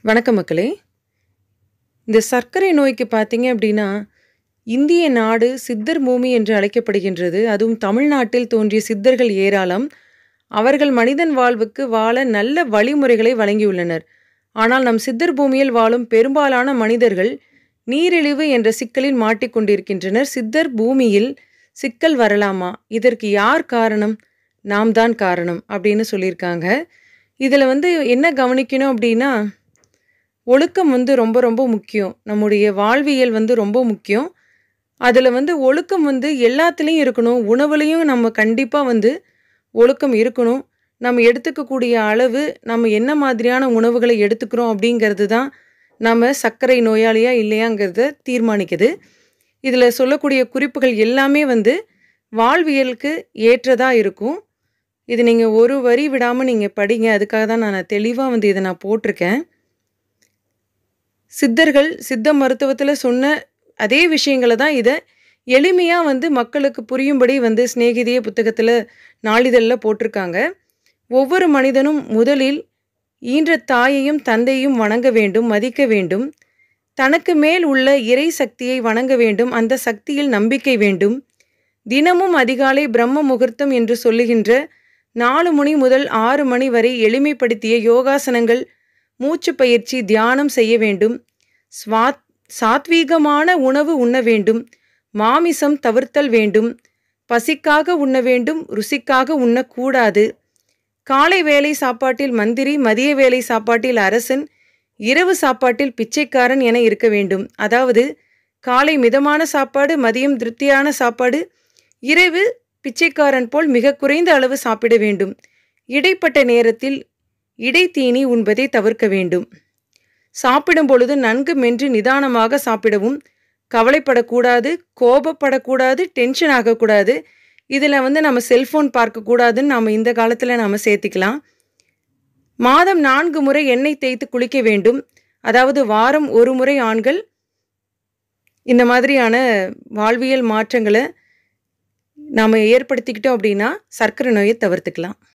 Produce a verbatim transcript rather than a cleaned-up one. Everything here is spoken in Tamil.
வணக்கம் மக்களே. இந்த சர்க்கரை நோய்க்கு பார்த்தீங்க அப்படின்னா, இந்திய நாடு சித்தர் பூமி என்று அழைக்கப்படுகின்றது. அதுவும் தமிழ்நாட்டில் தோன்றிய சித்தர்கள் ஏராளம். அவர்கள் மனிதன் வாழ்வுக்கு வாழ நல்ல வழிமுறைகளை வழங்கியுள்ளனர். ஆனால் நம் சித்தர் பூமியில் வாழும் பெரும்பாலான மனிதர்கள் நீரிழிவு என்ற சிக்கலில் மாட்டிக்கொண்டிருக்கின்றனர். சித்தர் பூமியில் சிக்கல் வரலாமா? இதற்கு யார் காரணம்? நாம் தான் காரணம் அப்படின்னு சொல்லியிருக்காங்க. இதில் வந்து என்ன கவனிக்கணும் அப்படின்னா, ஒழுக்கம் வந்து ரொம்ப ரொம்ப முக்கியம். நம்முடைய வாழ்வியல் வந்து ரொம்ப முக்கியம். அதில் வந்து ஒழுக்கம் வந்து எல்லாத்துலேயும் இருக்கணும். உணவுலேயும் நம்ம கண்டிப்பாக வந்து ஒழுக்கம் இருக்கணும். நம்ம எடுத்துக்கக்கூடிய அளவு, நம்ம என்ன மாதிரியான உணவுகளை எடுத்துக்கிறோம் அப்படிங்கிறது தான் நம்ம சர்க்கரை நோயாளியா இல்லையாங்கிறத தீர்மானிக்குது. இதில் சொல்லக்கூடிய குறிப்புகள் எல்லாமே வந்து வாழ்வியலுக்கு ஏற்றதாக இருக்கும். இது நீங்கள் ஒரு வரி விடாமல் நீங்கள் படிங்க. அதுக்காக தான் நான் தெளிவாக வந்து இதை நான் போட்டிருக்கேன். சித்தர்கள் சித்த மருத்துவத்தில் சொன்ன அதே விஷயங்களை தான் இதை எளிமையாக வந்து மக்களுக்கு புரியும்படி வந்து சிநேகிதிய புத்தகத்தில் நாளிதழில் போட்டிருக்காங்க. ஒவ்வொரு மனிதனும் முதலில் ஈன்ற தாயையும் தந்தையும் வணங்க வேண்டும், மதிக்க வேண்டும். தனக்கு மேல் உள்ள இறை சக்தியை வணங்க வேண்டும். அந்த சக்தியில் நம்பிக்கை வேண்டும். தினமும் அதிகாலை பிரம்ம முகூர்த்தம் என்று சொல்லுகின்ற நாலு மணி முதல் ஆறு மணி வரை எளிமைப்படுத்திய யோகாசனங்கள், மூச்சு பயிற்சி, தியானம் செய்ய வேண்டும். ஸ்வாத் சாத்வீகமான உணவு உண்ண வேண்டும். மாமிசம் தவிர்த்தல் வேண்டும். பசிக்காக உண்ண வேண்டும், ருசிக்காக உண்ணக்கூடாது. காலை வேளை சாப்பாட்டில் மந்திரி, மதிய வேளை சாப்பாட்டில் அரசன், இரவு சாப்பாட்டில் பிச்சைக்காரன் என இருக்க வேண்டும். அதாவது காலை மிதமான சாப்பாடு, மதியம் திருப்தியான சாப்பாடு, இரவு பிச்சைக்காரன் போல் மிக குறைந்த அளவு சாப்பிட வேண்டும். இடைப்பட்ட நேரத்தில் இடைத்தீனி உண்பதை தவிர்க்க வேண்டும். சாப்பிடும் பொழுது நன்கு மென்று நிதானமாக சாப்பிடவும். கவலைப்படக்கூடாது, கோபப்படக்கூடாது, டென்ஷன் ஆகக்கூடாது. இதில் வந்து நம்ம செல்ஃபோன் பார்க்கக்கூடாதுன்னு நம்ம இந்த காலத்தில் நம்ம சேர்த்திக்கலாம். மாதம் நான்கு முறை எண்ணெய் தேய்த்து குளிக்க வேண்டும். அதாவது வாரம் ஒரு முறை ஆண்கள் இந்த மாதிரியான வாழ்வியல் மாற்றங்களை நாம் ஏற்படுத்திக்கிட்டோம் அப்படின்னா சர்க்கரை நோயை தவிர்த்துக்கலாம்.